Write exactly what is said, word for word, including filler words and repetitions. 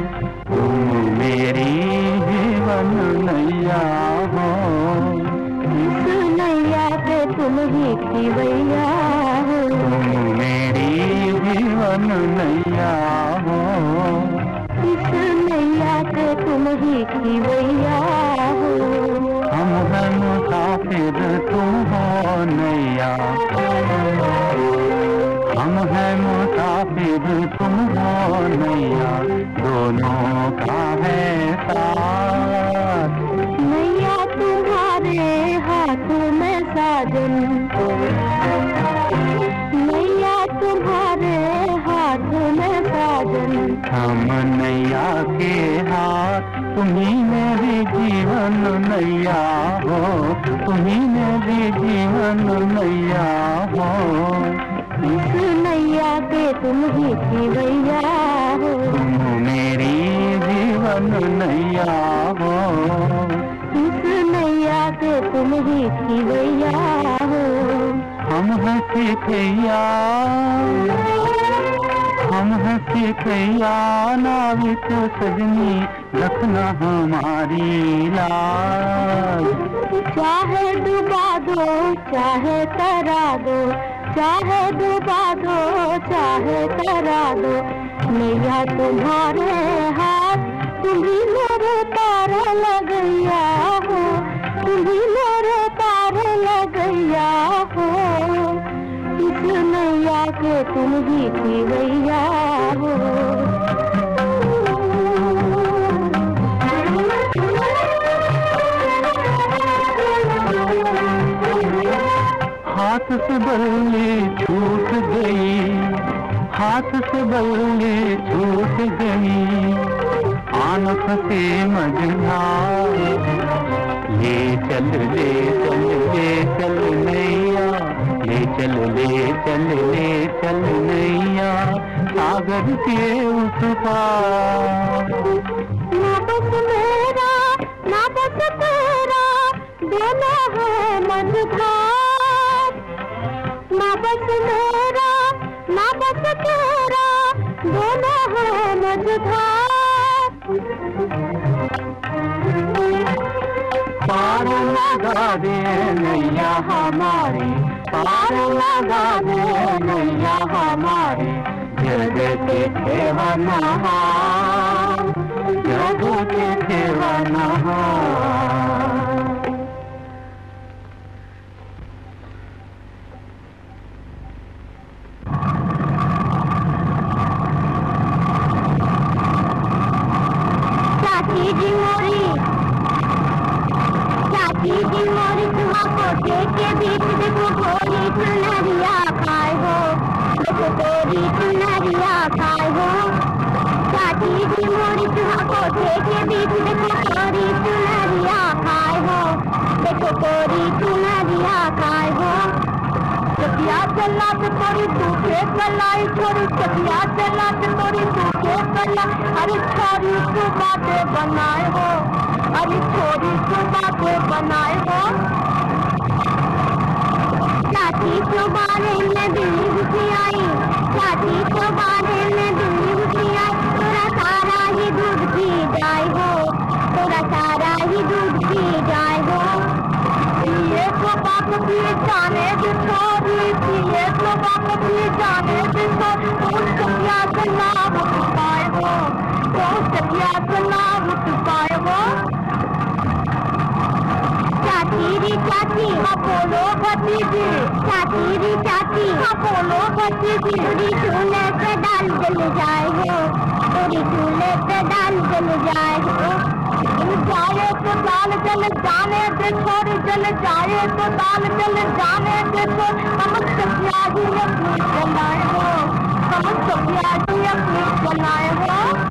तुम मेरी जीवन नैया हो, इस नैया पे तुम ही खिवैया हो, तुम मेरी जीवन नैया हो, इस नैया पे तुम ही खिवैया हो। हम हैं मुसाफिर तुम हो नैया, हम हैं मुसाफिर तुम हो नैया, दोनों का है साथ। नैया तुम्हारे हाथों में साजन, नैया तुम्हारे हाथों में साजन, हम नैया के हाथ, तुम्ही मेरी जीवन नैया हो, तुम्ही मेरी जीवन नैया हो, इस नैया के तुम ही खिवैया हो, तुम मेरी जीवन नैया हो, इस नैया के तुम ही खिवैया हो। हम हैं सिखैया, हम हैं सिखैया नाविक सजनी, रखना हमारी लाज। चाहे डुबा दो चाहे तरा दो, चाहे डुबा दो चाहे तरा दो, नैया तुम्हारे हाथ, तुम्ही मेरे तार लगैया हो, तुम्ही मेरे तार लगैया हो, इस नैया के तुम ही खिवैया हो। हाथ से बल्ली छूट गई, हाथ से बल्ली छूट गई, आन फंसे मझधार, ले चल ले चल ले चल नैया, ले चल ले चल ले चल नैया, सागर के उस पार। ना बस मेरा ना बस तेरा, दोनों है मझधार, ना बस मेरा ना बस तेरा, दोनों है मझधार। पार लगा दे नैया हमारी, पार लगा दे नैया हमारी, जग के ठेवनहार, जग के ठेवनहार। चाची जी मोरी, चाची जी मोरी, तुम्हारे कोठे के बीच देखो गोरी चुनरिया खाए हो, देखो गोरी चुनरिया खाए हो। चाची जी मोरी, तुम्हारे कोठे के बीच देखो गोरी चुनरिया खाए हो, देखो गोरी चुनरिया खाए हो। चकिया चला तो तोरी दूसरे कलाई छोरी, चकिया चला तो तोरी दूसरे कलाई, अरे छोरी को बातें बनाए हो, अरे छोरी को बातें बनाए हो। चाची को बारे में दिल्ली घुसी आई, चाची को बारे में दिल्ली घुसी आई, तोरा सारा ही दूध पी जाए हो, तोरा सारा ही दूध पी जाए हो। ये तो बाप भी जाने दे छोरी, ये तो बाप भी जाने दे छोरी, उस चकिया से ना उठ पाए हो, उस चकिया से ना उठ पाए हो। चाची री चाची अपोलो भतीजी, चाची री चाची अपोलो भतीजी, पूरी चूल्हे पे दाल जल जाए हो, पूरी चूल्हे पे दाल जल जाए हो। जाए तो दाल जल जाने दे छोड़, जल जाए तो दाल जल जाने दे छोड़, हम चकिया ही अपनी बनाए हो, हम चकिया ही अपनी बनाए हो।